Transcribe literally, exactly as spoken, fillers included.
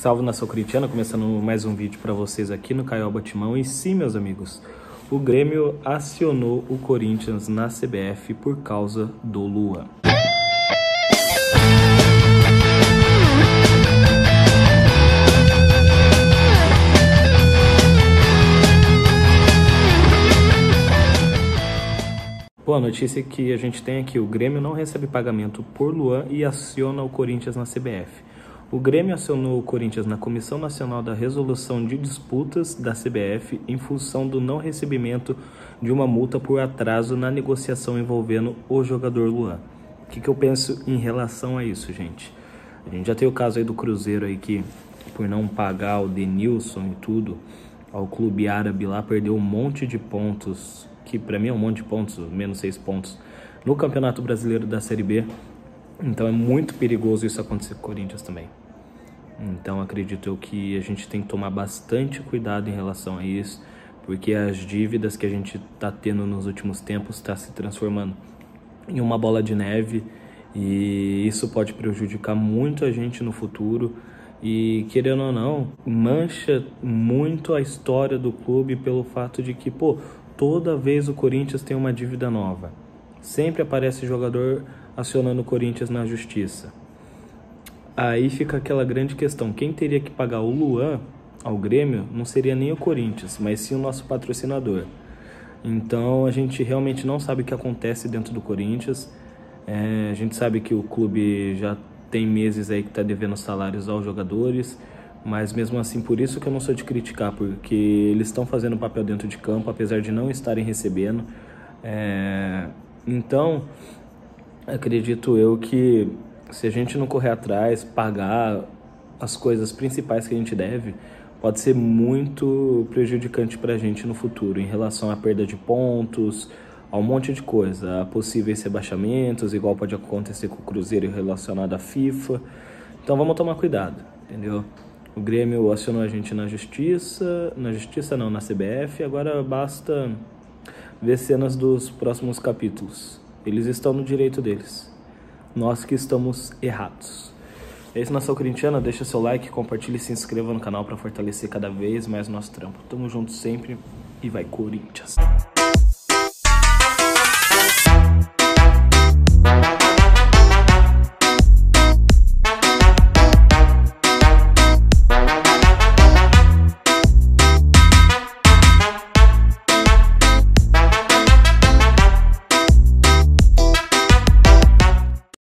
Salve nação corintiana, começando mais um vídeo para vocês aqui no Caioba Timão. E sim, meus amigos, o Grêmio acionou o Corinthians na C B F por causa do Luan. Boa notícia que a gente tem aqui: o Grêmio não recebe pagamento por Luan e aciona o Corinthians na C B F. O Grêmio acionou o Corinthians na Comissão Nacional da Resolução de Disputas da C B F em função do não recebimento de uma multa por atraso na negociação envolvendo o jogador Luan. O que, que eu penso em relação a isso, gente? A gente já tem o caso aí do Cruzeiro aí que, por não pagar o Denilson e tudo, ao clube árabe lá, perdeu um monte de pontos, que pra mim é um monte de pontos, menos seis pontos, no Campeonato Brasileiro da Série B. Então é muito perigoso isso acontecer com o Corinthians também. Então acredito eu que a gente tem que tomar bastante cuidado em relação a isso, porque as dívidas que a gente está tendo nos últimos tempos está se transformando em uma bola de neve, e isso pode prejudicar muito a gente no futuro. E querendo ou não, mancha muito a história do clube pelo fato de que, pô, toda vez o Corinthians tem uma dívida nova. Sempre aparece jogador acionando o Corinthians na justiça. Aí fica aquela grande questão: quem teria que pagar o Luan ao Grêmio não seria nem o Corinthians, mas sim o nosso patrocinador. Então a gente realmente não sabe o que acontece dentro do Corinthians. É, a gente sabe que o clube já tem meses aí que está devendo salários aos jogadores, mas mesmo assim, por isso que eu não sou de criticar, porque eles estão fazendo papel dentro de campo, apesar de não estarem recebendo. É, então, acredito eu que se a gente não correr atrás, pagar as coisas principais que a gente deve, pode ser muito prejudicante para a gente no futuro, em relação à perda de pontos, a um monte de coisa, a possíveis rebaixamentos, igual pode acontecer com o Cruzeiro relacionado à FIFA. Então vamos tomar cuidado, entendeu? O Grêmio acionou a gente na justiça, na justiça não, na C B F, agora basta ver cenas dos próximos capítulos. Eles estão no direito deles. Nós que estamos errados. É isso, nação corintiana. Deixa seu like, compartilhe e se inscreva no canal para fortalecer cada vez mais nosso trampo. Tamo junto sempre e vai, Corinthians!